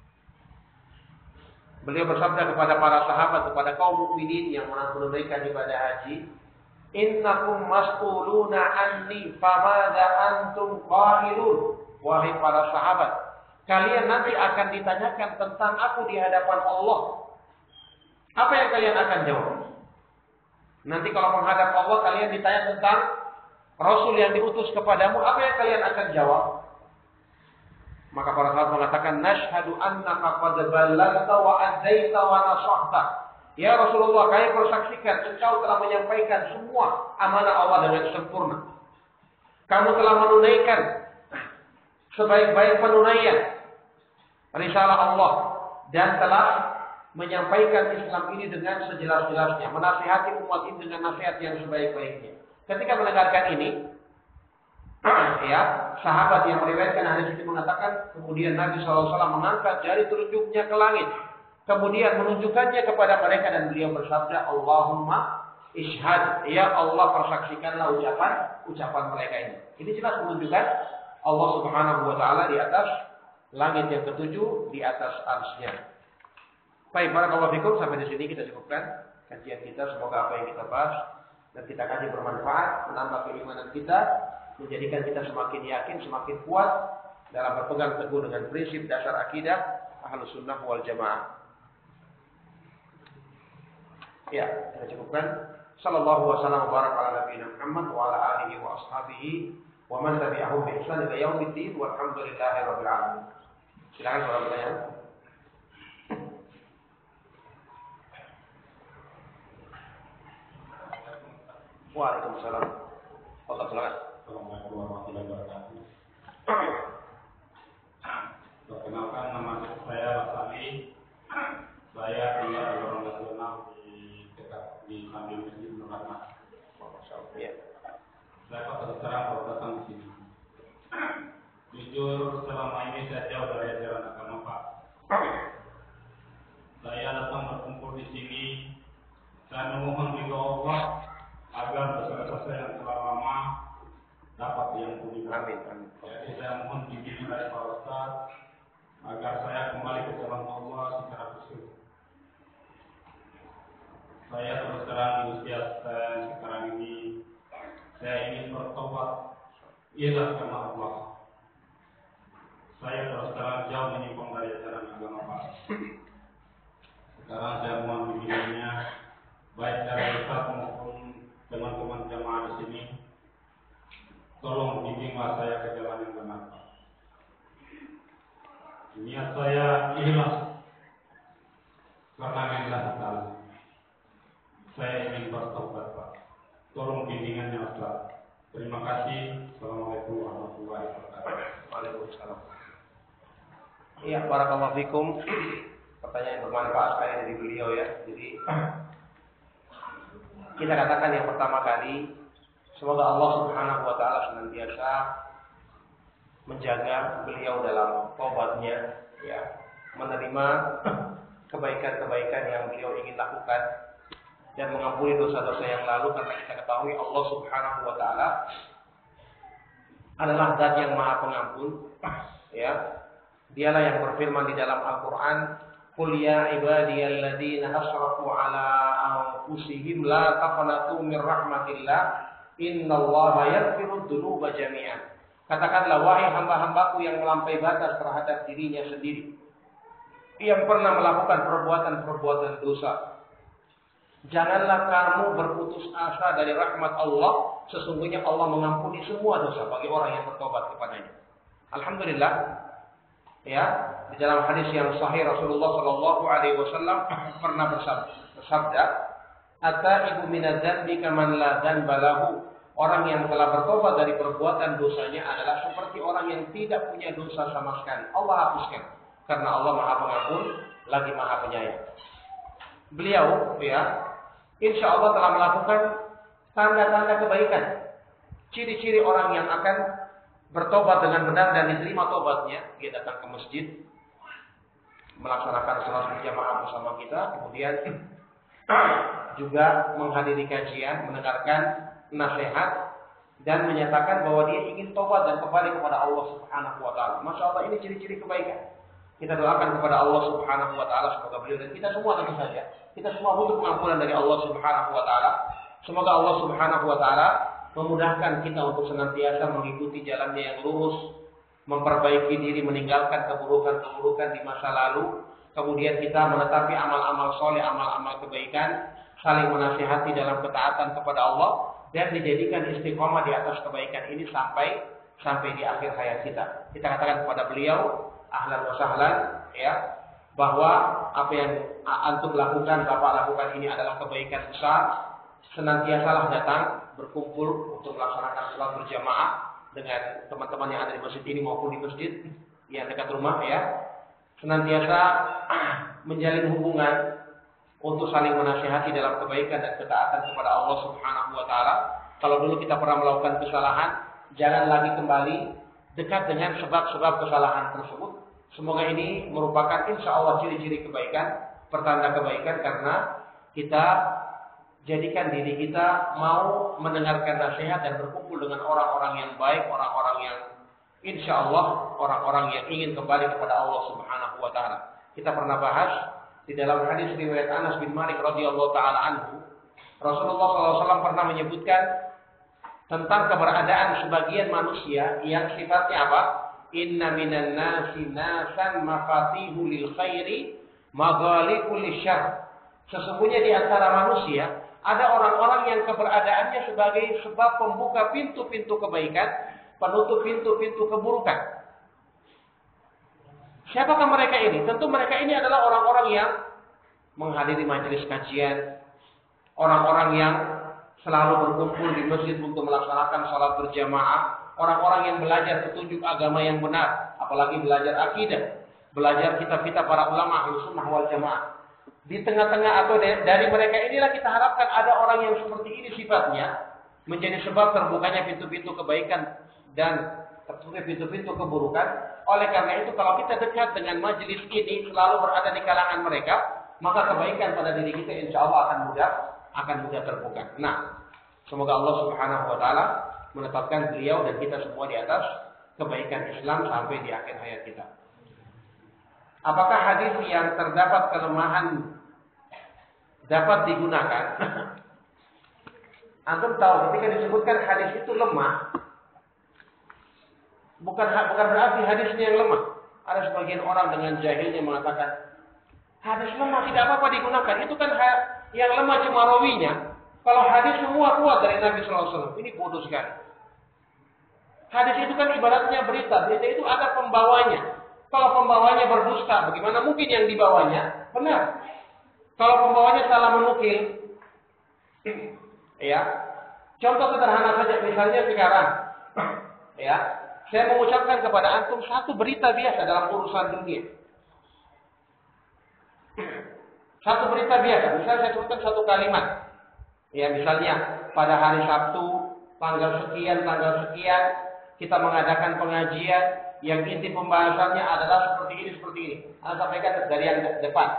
Speaker 2: Beliau bersabda kepada para sahabat, kepada kaum mukminin yang menunaikan ibadah haji, "Innakum mas'uluna anni famadza antum qailun." Wahai para sahabat, kalian nanti akan ditanyakan tentang aku di hadapan Allah. Apa yang kalian akan jawab? Nanti kalau menghadap Allah kalian ditanya tentang Rasul yang diutus kepadamu, apa yang kalian akan jawab? Maka para sahabat mengatakan, "Nashhadu annaka qad ballaghta wa adzaita wa nasahta." Ya Rasulullah, kami persaksikan engkau telah menyampaikan semua amanah Allah dengan sempurna. Kamu telah menunaikan sebaik-baik penunaian risalah Allah dan telah menyampaikan Islam ini dengan sejelas-jelasnya, menasihati umat ini dengan nasihat yang sebaik-baiknya. Ketika mendengarkan ini, ya, sahabat yang meriwayatkan hadis ini mengatakan, kemudian Nabi SAW mengangkat jari telunjuknya ke langit. Kemudian menunjukkannya kepada mereka dan beliau bersabda, Allahumma ishhad, ya Allah persaksikanlah ucapan mereka ini. Ini jelas menunjukkan Allah Subhanahu wa taala di atas langit yang ketujuh, di atas arsy-Nya. Baik, barakallahu fikum, sampai di sini kita cukupkan kajian kita. Semoga apa yang kita bahas dan kita kaji bermanfaat, menambah keimanan kita, menjadikan kita semakin yakin, semakin kuat dalam berpegang teguh dengan prinsip dasar akidah Ahlus Sunnah wal Jamaah. Ya, kita cukupkan. Sallallahu wasallam wa baraka ala nabiyina Muhammad wa ala alihi wa ashabihi wa man tabi'ahum bi ihsan ila yaumiddin walhamdulillahi rabbil alamin. Silakan soal pertanyaan. Waalaikumsalam. Allah silakan.
Speaker 3: Assalamualaikum warahmatullahi wabarakatuh. Perkenalkan, nama saya Rasani. Saya tinggal di Lorong Nasional di samping Masjid Nur Rahmat.
Speaker 2: Ya.
Speaker 3: Saya terus terang baru datang di sini. Jujur, selama ini saya jauh dari ajaran agama Pak. Saya datang berkumpul di sini. Saya memohon ridho Allah agar dosa-dosa yang telah lama dapat diampuni.
Speaker 2: Amin, amin.
Speaker 3: Jadi saya mohon bimbingan dari Pak Ustaz agar saya kembali ke jalan Allah secara khusyuk. Saya terus terang di usia saya sekarang ini, saya ingin bertobat ikhlas karena Allah. Saya terus terang jauh menyimpang dari ajaran agama Pak. Sekarang saya mohon bimbingannya, baik dari Ustaz maupun teman-teman jamaah di sini. Tolong bimbinglah saya ke jalan yang benar. Niat saya ikhlas karena Allah Ta'ala. Saya ingin bertobat Pak. Tolong bimbingannya Ustaz. Terima kasih. Assalamualaikum warahmatullahi wabarakatuh.
Speaker 2: Waalaikumsalam. Iya, barakallahu fikum. Pertanyaan bermanfaat sekali dari beliau ya. Jadi kita katakan yang pertama kali, semoga Allah Subhanahu wa taala senantiasa menjaga beliau dalam taubatnya, ya, menerima kebaikan-kebaikan yang beliau ingin lakukan dan mengampuni dosa-dosa yang lalu, karena kita ketahui Allah Subhanahu wa taala adalah Zat yang Maha Pengampun, ya. Dialah yang berfirman di dalam Al-Qur'an, "Qul ya ibadiyalladzina asrafu ala anfusihim la taqnatu min rahmatillah, innallaha yaghfiru dzunuba jami'an." Katakanlah, wahai hamba-hambaku yang melampaui batas terhadap dirinya sendiri, yang pernah melakukan perbuatan-perbuatan dosa, janganlah kamu berputus asa dari rahmat Allah. Sesungguhnya Allah mengampuni semua dosa bagi orang yang bertobat kepadanya. Alhamdulillah, ya, di dalam hadis yang sahih Rasulullah Shallallahu Alaihi Wasallam pernah bersabda, "At-taibu minadz-dzanbi kaman la dzanba lahu." Orang yang telah bertobat dari perbuatan dosanya adalah seperti orang yang tidak punya dosa sama sekali. Allah hapuskan, karena Allah Maha Pengampun lagi Maha Penyayang. Beliau, ya, insya Allah telah melakukan tanda-tanda kebaikan. Ciri-ciri orang yang akan bertobat dengan benar dan diterima tobatnya, dia datang ke masjid, melaksanakan salat berjamaah bersama kita, kemudian juga menghadiri kajian, mendengarkan nasihat, dan menyatakan bahwa dia ingin tobat dan kembali kepada Allah Subhanahu wa taala. Masya Allah, ini ciri-ciri kebaikan. Kita doakan kepada Allah Subhanahu wa taala semoga beliau dan kita semua tentu saja, kita semua butuh pengampunan dari Allah Subhanahu wa taala. Semoga Allah Subhanahu wa taala memudahkan kita untuk senantiasa mengikuti jalannya yang lurus, memperbaiki diri, meninggalkan keburukan-keburukan di masa lalu, kemudian kita menetapi amal-amal soleh, amal-amal kebaikan, saling menasihati dalam ketaatan kepada Allah, dan dijadikan istiqomah di atas kebaikan ini sampai di akhir hayat kita. Kita katakan kepada beliau, ahlan wa sahlan, ya, bahwa apa yang antum lakukan, Bapak lakukan ini adalah kebaikan besar. Senantiasalah datang berkumpul untuk melaksanakan salat berjamaah dengan teman-teman yang ada di masjid ini maupun di masjid yang dekat rumah ya. Senantiasa menjalin hubungan untuk saling menasihati dalam kebaikan dan ketaatan kepada Allah Subhanahu wa taala. Kalau dulu kita pernah melakukan kesalahan, jangan lagi kembali dekat dengan sebab-sebab kesalahan tersebut. Semoga ini merupakan insya Allah ciri-ciri kebaikan, pertanda kebaikan karena kita jadikan diri kita mau mendengarkan nasihat dan berkumpul dengan orang-orang yang baik, orang-orang yang insya Allah orang-orang yang ingin kembali kepada Allah Subhanahu wa taala. Kita pernah bahas di dalam hadis riwayat Anas bin Malik radhiyallahu taala anhu, Rasulullah SAW pernah menyebutkan tentang keberadaan sebagian manusia yang sifatnya apa? Inna minan nasi nasan mafatihu lil khairi maghaliqul lisyarr. Sesungguhnya di antara manusia ada orang-orang yang keberadaannya sebagai sebab pembuka pintu-pintu kebaikan, penutup pintu-pintu keburukan. Siapakah mereka ini? Tentu mereka ini adalah orang-orang yang menghadiri majelis kajian, orang-orang yang selalu berkumpul di masjid untuk melaksanakan salat berjamaah, orang-orang yang belajar petunjuk agama yang benar, apalagi belajar akidah, belajar kitab-kitab para ulama Ahlussunnah wal Jamaah. Di tengah-tengah atau dari mereka inilah kita harapkan ada orang yang seperti ini sifatnya, menjadi sebab terbukanya pintu-pintu kebaikan dan tertutup pintu-pintu keburukan. Oleh karena itu kalau kita dekat dengan majelis ini, selalu berada di kalangan mereka, maka kebaikan pada diri kita insya Allah akan mudah terbuka. Nah, semoga Allah Subhanahu wa taala menetapkan beliau dan kita semua di atas kebaikan Islam sampai di akhir hayat kita. Apakah hadis yang terdapat kelemahan dapat digunakan? Antum tahu ketika disebutkan hadis itu lemah, bukan berarti hadisnya yang lemah. Ada sebagian orang dengan jahilnya mengatakan hadis lemah tidak apa-apa digunakan. Itu kan yang lemah cuma rawinya. Kalau hadis semua kuat dari Nabi SAW, ini bodoh sekali. Hadis itu kan ibaratnya berita. Berita itu ada pembawanya. Kalau pembawanya berdusta, bagaimana mungkin yang dibawanya benar? Kalau pembawanya salah menukil, ya. Contoh sederhana saja, misalnya sekarang, ya, saya mengucapkan kepada antum satu berita biasa dalam urusan dunia. Satu berita biasa, misalnya saya sebutkan satu kalimat. Ya, misalnya pada hari Sabtu, tanggal sekian, kita mengadakan pengajian yang inti pembahasannya adalah seperti ini. Anda sampaikan dari yang depan.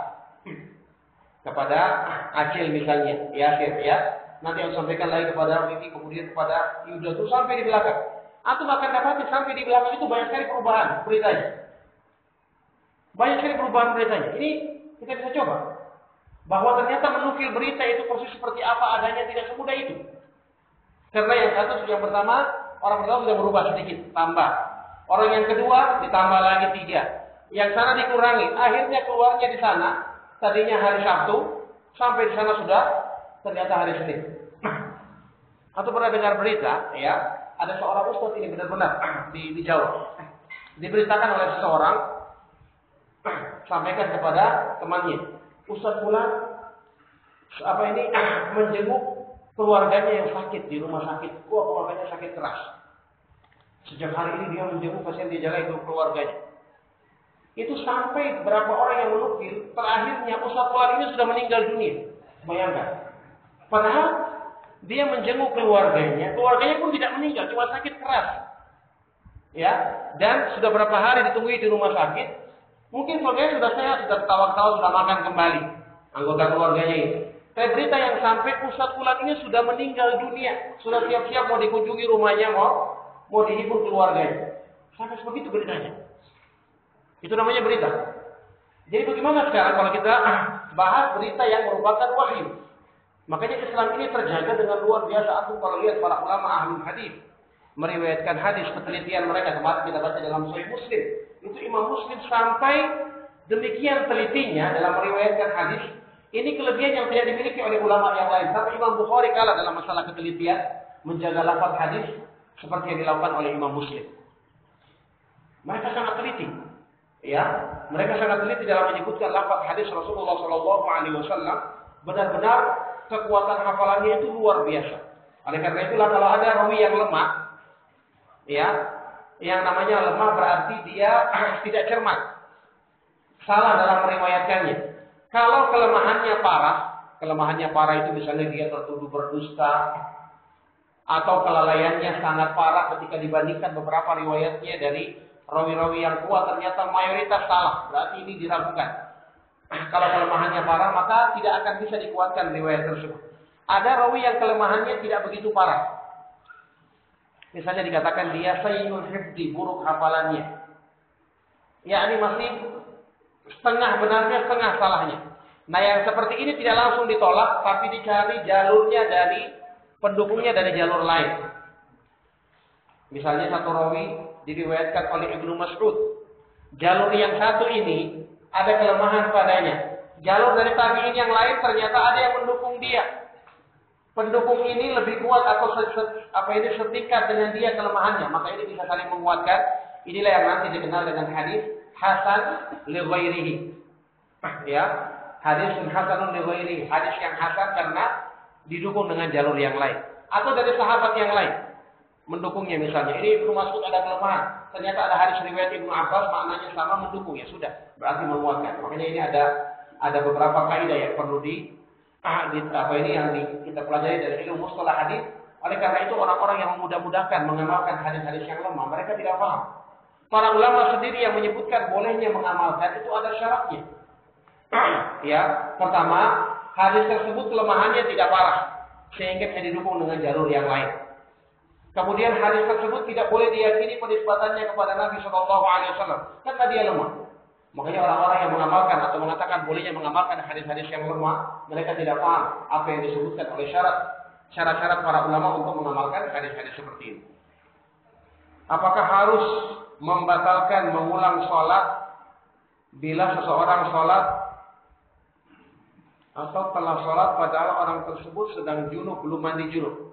Speaker 2: Kepada Acil misalnya, Yasir ya. Nanti yang sampaikan lagi kepada Vivi, kemudian kepada Yuda itu sampai di belakang. Antum akan dapati sampai di belakang itu banyak sekali perubahan beritanya. Banyak sekali perubahan beritanya. Ini kita bisa coba. Bahwa ternyata menukil berita itu persis seperti apa adanya tidak semudah itu. Karena yang pertama, orang pertama sudah berubah sedikit, tambah. Orang yang kedua ditambah lagi 3. Yang sana dikurangi. Akhirnya keluarnya di sana, tadinya hari Sabtu, sampai di sana sudah ternyata hari Senin. Atau pernah dengar berita, ya, ada seorang ustaz ini benar-benar di Jawa. Diberitakan oleh seseorang, sampaikan kepada temannya. Ustaz Fulan menjenguk keluarganya yang sakit di rumah sakit. Keluarganya sakit keras. Sejak hari ini dia menjenguk pasien dia jaga itu keluarganya. Itu sampai berapa orang yang menukil, terakhirnya Ustaz Fulan ini sudah meninggal dunia. Bayangkan. Padahal dia menjenguk keluarganya pun tidak meninggal, cuma sakit keras. Ya, dan sudah berapa hari ditunggu di rumah sakit. Mungkin keluarganya sudah sehat, sudah ketawa-ketawa, sudah makan kembali. Anggota keluarganya itu. Tapi berita yang sampai Ustaz Fulan ini sudah meninggal dunia. Sudah siap-siap mau dikunjungi rumahnya, mau dihibur keluarganya. Sampai sebegitu beritanya. Itu namanya berita. Jadi bagaimana sekarang kalau kita bahas berita yang merupakan wahyu? Makanya Islam ini terjaga dengan luar biasa. Antum kalau lihat para ulama ahli hadis meriwayatkan hadis, penelitian mereka kemarin kita baca dalam Sahih Muslim. Itu Imam Muslim sampai demikian telitinya dalam meriwayatkan hadis. Ini kelebihan yang tidak dimiliki oleh ulama yang lain. Sampai Imam Bukhari kalah dalam masalah ketelitian menjaga lafaz hadis seperti yang dilakukan oleh Imam Muslim. Mereka sangat teliti. Ya, mereka sangat teliti dalam menyebutkan lafaz hadis Rasulullah Shallallahu Alaihi Wasallam. Benar-benar kekuatan hafalannya itu luar biasa. Oleh karena itulah kalau ada rawi yang lemah, ya, yang namanya lemah berarti dia tidak cermat, salah dalam meriwayatkannya. Kalau kelemahannya parah itu misalnya dia tertuduh berdusta, atau kelalaiannya sangat parah ketika dibandingkan beberapa riwayatnya dari rawi-rawi yang kuat ternyata mayoritas salah, berarti ini diragukan. Kalau kelemahannya parah maka tidak akan bisa dikuatkan riwayat tersebut. Ada rawi yang kelemahannya tidak begitu parah. Misalnya dikatakan dia sayyul hifdi, buruk hafalannya. Ya, ini masih setengah benarnya, setengah salahnya. Nah, yang seperti ini tidak langsung ditolak, tapi dicari jalurnya dari pendukungnya dari jalur lain. Misalnya satu rawi diriwayatkan oleh Ibnu Mas'ud. Jalur yang satu ini ada kelemahan padanya. Jalur dari tabi'in yang lain ternyata ada yang mendukung dia. Pendukung ini lebih kuat atau setingkat dengan dia kelemahannya, maka ini bisa saling menguatkan. Inilah yang nanti dikenal dengan hadis hasan li ghairihi. Ya, hadis hasanun li ghairihi, hadis yang hasan karena didukung dengan jalur yang lain atau dari sahabat yang lain mendukungnya. Misalnya ini Ibnu Mas'ud ada kelemahan, ternyata ada hadis riwayat Ibnu Abbas maknanya sama, mendukung, ya sudah, berarti menguatkan. Makanya ini ada beberapa kaidah yang perlu kita pelajari dari ilmu mustalah hadis. Oleh karena itu orang-orang yang memudah-mudahkan mengamalkan hadis-hadis yang lemah, mereka tidak paham. Para ulama sendiri yang menyebutkan bolehnya mengamalkan itu ada syaratnya. Ya, pertama, hadis tersebut kelemahannya tidak parah sehingga bisa didukung dengan jalur yang lain. Kemudian hadis tersebut tidak boleh diyakini penisbatannya kepada Nabi Shallallahu Alaihi Wasallam karena dia lemah. Makanya orang-orang yang mengamalkan atau mengatakan bolehnya mengamalkan hadis-hadis yang lemah, mereka tidak paham apa yang disebutkan oleh syarat-syarat para ulama untuk mengamalkan hadis-hadis seperti ini. Apakah harus membatalkan mengulang sholat bila seseorang sholat atau telah sholat padahal orang tersebut sedang junub, belum mandi junub?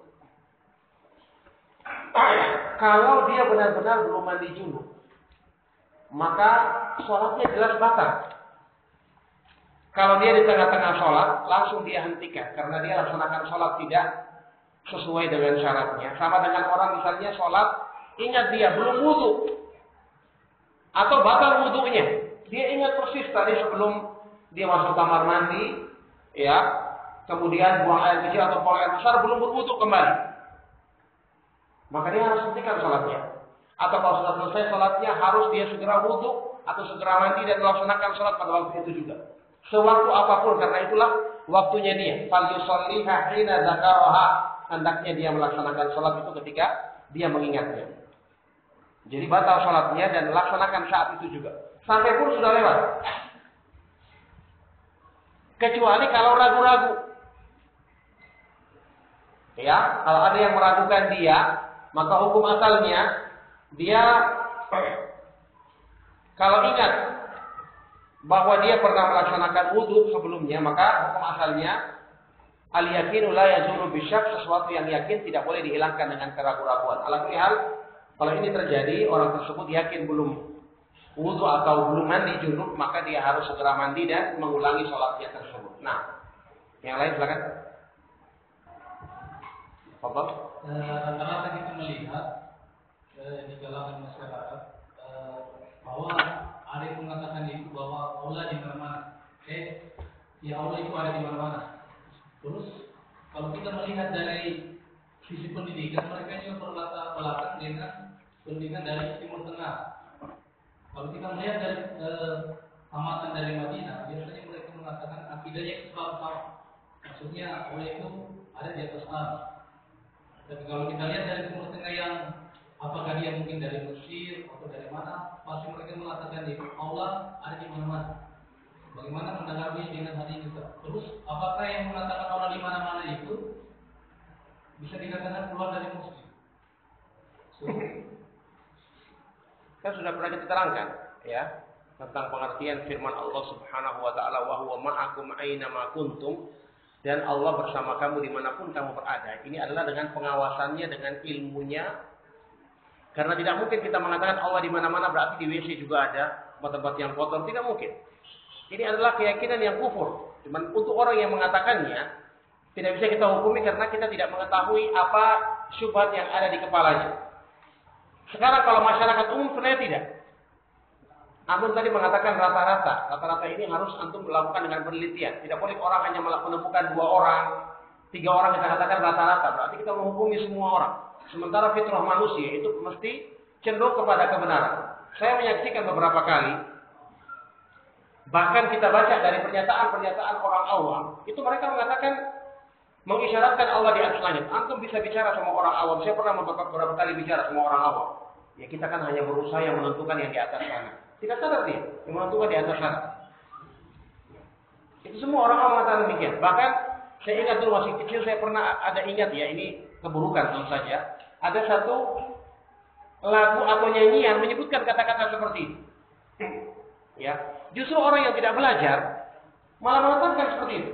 Speaker 2: Kalau dia benar-benar belum mandi junub, maka sholatnya jelas batal. Kalau dia di tengah-tengah sholat, langsung dia hentikan karena dia laksanakan sholat tidak sesuai dengan syaratnya. Sama dengan orang misalnya sholat, ingat dia belum wudu atau batal wudunya. Dia ingat persis tadi sebelum dia masuk kamar mandi, ya, kemudian buang air kecil atau buang air besar, belum berwudu kembali. Maka dia harus hentikan sholatnya. Atau kalau sudah selesai sholatnya, harus dia segera wudu atau segera mandi dan melaksanakan sholat pada waktu itu juga. Sewaktu apapun, karena itulah waktunya dia. Fal yusalliha hina dzakaraha. Hendaknya dia melaksanakan sholat itu ketika dia mengingatnya. Jadi batal sholatnya dan laksanakan saat itu juga. Sampai pun sudah lewat. Kecuali kalau ragu-ragu. Ya, kalau ada yang meragukan dia, maka hukum asalnya dia kalau ingat bahwa dia pernah melaksanakan wudu sebelumnya, maka hukum asalnya al-yaqinu la yazulu bisyak, sesuatu yang yakin tidak boleh dihilangkan dengan keraguan-raguan. Ala kulli hal, kalau ini terjadi, orang tersebut yakin belum wudu atau belum mandi junub, maka dia harus segera mandi dan mengulangi sholatnya tersebut. Nah, yang lain silakan. Apa?
Speaker 4: Rata-rata kita melihat di kalangan masyarakat bahwa ada yang mengatakan itu bahwa Allah di mana-mana. Ya Allah itu ada di mana-mana. Terus kalau kita melihat dari sisi pendidikan, mereka juga berlatar belakang dengan pendidikan dari Timur Tengah. Kalau kita melihat dari amatan dari Madinah, biasanya mereka mengatakan akidahnya sama. Maksudnya Allah itu ada di atas alam. Tapi kalau kita lihat dari Timur Tengah yang apakah dia mungkin dari Mesir atau dari mana, pasti mereka mengatakan itu Allah ada di mana-mana. Bagaimana menanggapi dengan hal ini? Terus apakah yang mengatakan Allah di mana-mana itu bisa dikatakan keluar dari Muslim?
Speaker 2: Kan sudah pernah kita terangkan, ya, tentang pengertian firman Allah Subhanahu wa taala, wa huwa ma'akum aina ma kuntum, dan Allah bersama kamu dimanapun kamu berada. Ini adalah dengan pengawasannya, dengan ilmunya, Karena tidak mungkin kita mengatakan Allah di mana-mana berarti di WC juga ada tempat-tempat yang kotor, tidak mungkin. Ini adalah keyakinan yang kufur. Cuman untuk orang yang mengatakannya tidak bisa kita hukumi karena kita tidak mengetahui apa syubhat yang ada di kepalanya. Sekarang kalau masyarakat umum sebenarnya tidak. Antum tadi mengatakan rata-rata. Rata-rata ini harus antum melakukan dengan penelitian. Tidak boleh orang hanya menemukan 2 orang, 3 orang kita katakan rata-rata. Berarti kita menghukumi semua orang. Sementara fitrah manusia itu mesti cenderung kepada kebenaran. Saya menyaksikan beberapa kali, bahkan kita baca dari pernyataan-pernyataan orang awam, itu mereka mengatakan, mengisyaratkan Allah di atas langit. Antum bisa bicara sama orang awam. Saya pernah beberapa kali bicara sama orang awam. Ya kita kan hanya berusaha yang menentukan yang di atas sana. Tidak sadar dia, yang menentukan di atas sana. Itu semua orang awam mengatakan demikian. Bahkan saya ingat dulu masih kecil, saya pernah ada ingat ya, ini keburukan tentu saja. Ada satu lagu atau nyanyian menyebutkan kata-kata seperti itu. Ya, justru orang yang tidak belajar malah menetapkan seperti itu.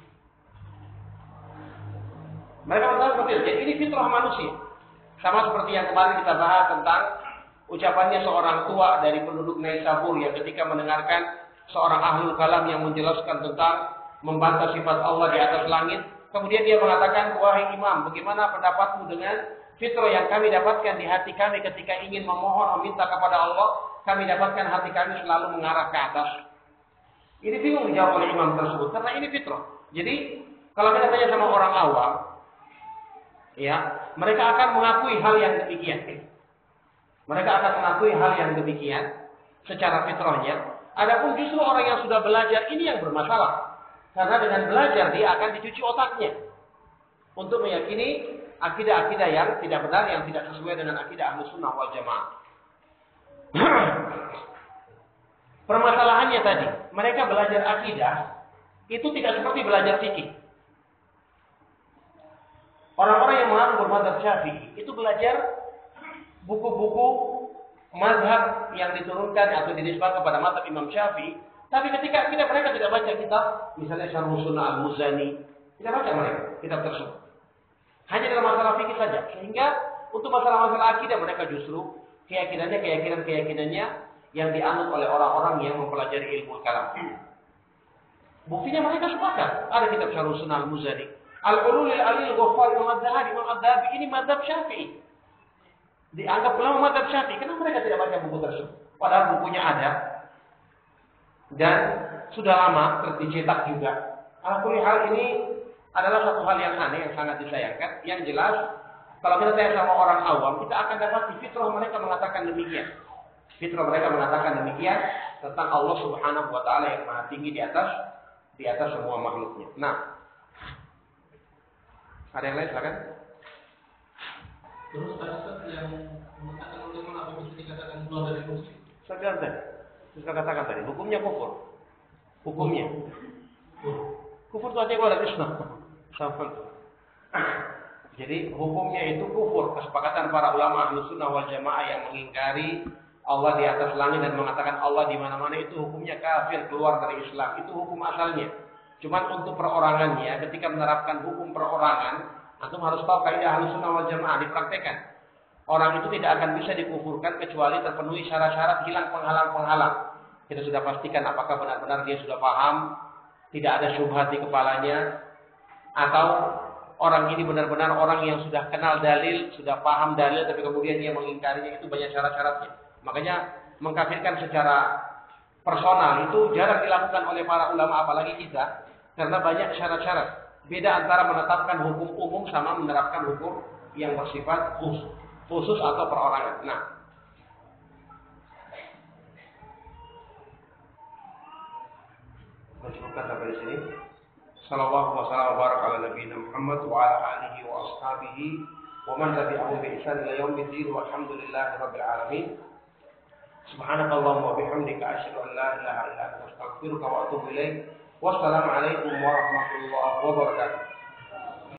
Speaker 2: Mereka mengatakan seperti itu. Jadi ini fitrah manusia. Sama seperti yang kemarin kita bahas tentang ucapannya seorang tua dari penduduk Naisabur yang ketika mendengarkan seorang ahlul kalam yang menjelaskan tentang membantah sifat Allah di atas langit. Kemudian dia mengatakan, wahai imam, bagaimana pendapatmu dengan fitrah yang kami dapatkan di hati kami ketika ingin memohon, meminta kepada Allah, kami dapatkan hati kami selalu mengarah ke atas. Ini bingung dijawab oleh imam tersebut, karena ini fitrah. Jadi, kalau kita tanya sama orang awam, ya, mereka akan mengakui hal yang demikian. Mereka akan mengakui hal yang demikian secara fitrahnya. Adapun justru orang yang sudah belajar ini yang bermasalah. Karena dengan belajar dia akan dicuci otaknya untuk meyakini akidah-akidah yang tidak benar, yang tidak sesuai dengan akidah Ahlussunnah wal Jamaah. Permasalahannya tadi, mereka belajar akidah itu tidak seperti belajar fikih. Orang-orang yang mengaku bermadzhab Syafi'i itu belajar buku-buku mazhab yang diturunkan atau dinisbahkan kepada mazhab Imam Syafi'i. Tapi ketika mereka tidak baca kitab, misalnya Syarh Sunnah Al-Muzani, tidak baca mereka kitab tersebut. Hanya dalam masalah fikih saja. Sehingga untuk masalah-masalah akidah mereka justru keyakinannya yang dianut oleh orang-orang yang mempelajari ilmu kalam. Buktinya mereka sepakat. Ada kitab Syarh Sunnah Al-Muzani. Al-Ululil Alil Ghaffar Imam Adz-Dzahabi ini mazhab Syafi'i. Dianggap ulama mazhab Syafi'i. Kenapa mereka tidak baca buku tersebut? Padahal bukunya ada. Dan sudah lama dicetak juga. Alhamdulillah hal ini adalah satu hal yang aneh, yang sangat disayangkan. Yang jelas, kalau kita tanya sama orang awam, kita akan dapat di fitrah mereka mengatakan demikian. Fitrah mereka mengatakan demikian tentang Allah Subhanahu wa Ta'ala yang maha tinggi di atas semua makhluknya. Nah, ada yang lain silakan.
Speaker 4: Terus tadi yang mengatakan oleh apa bisa dikatakan keluar dari muslim?
Speaker 2: Saya bilang tadi. Saya katakan tadi, hukumnya kufur. Hukumnya. Kufur itu artinya keluar dari Islam. Jadi hukumnya itu kufur. Kesepakatan para ulama Ahlussunnah wal Jamaah yang mengingkari Allah di atas langit dan mengatakan Allah di mana-mana itu hukumnya kafir, keluar dari Islam. Itu hukum asalnya. Cuman untuk perorangannya, ketika menerapkan hukum perorangan, antum harus tahu kaidah Ahlussunnah wal Jamaah dipraktekkan. Orang itu tidak akan bisa dikufurkan kecuali terpenuhi syarat-syarat, hilang penghalang-penghalang. Kita sudah pastikan apakah benar-benar dia sudah paham, tidak ada syubhat di kepalanya, atau orang ini benar-benar orang yang sudah kenal dalil, sudah paham dalil, tapi kemudian dia mengingkarinya. Itu banyak syarat-syaratnya. Makanya mengkafirkan secara personal itu jarang dilakukan oleh para ulama, apalagi kita, karena banyak syarat-syarat. Beda antara menetapkan hukum umum sama menerapkan hukum yang bersifat khusus atau perorangan. Nah, cukupkan sampai di sini. Sallallahu wasallam wa baraka ala nabiyina Muhammad wa ala alihi wa ashabihi wa man tabi'ahum bi ihsan ila yaumiddin walhamdulillahi rabbil alamin. Subhanakallahumma wa bihamdika asyhadu an la ilaha illa anta astaghfiruka wa atubu ilaik. Wassalamu alaikum warahmatullahi wabarakatuh.